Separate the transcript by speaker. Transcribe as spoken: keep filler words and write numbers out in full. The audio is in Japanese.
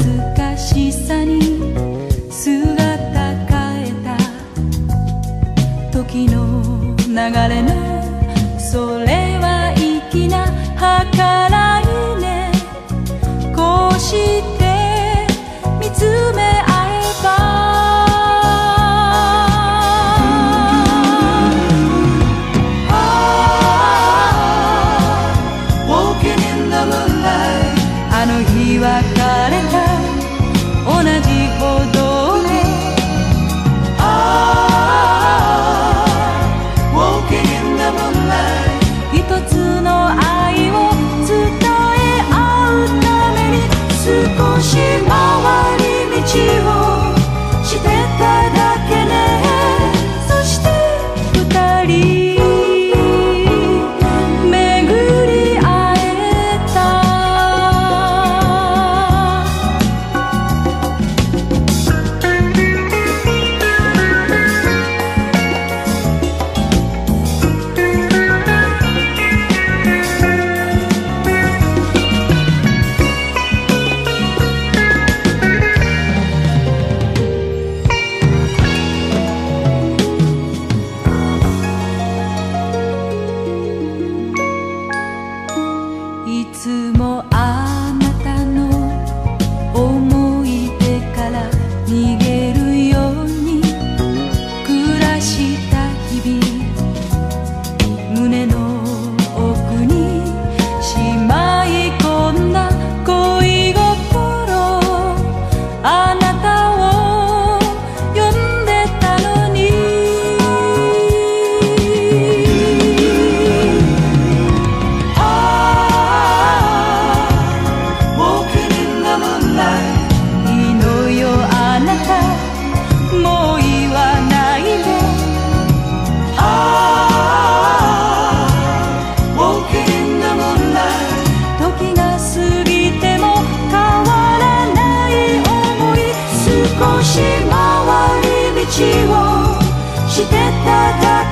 Speaker 1: かしさに姿変えた時の流れのそれは粋な計らいね。こうして見つめ合えばあの日別れた同じ歩道で Walking in the moonlight 一つの愛を伝え合うために少し回り道をしてただけね。そして二人いつもあなたの思い出から逃げるように暮らした日々、胸の奥にしまい込んだ恋心、あなたを呼んでたのに。少し回り道をしてただ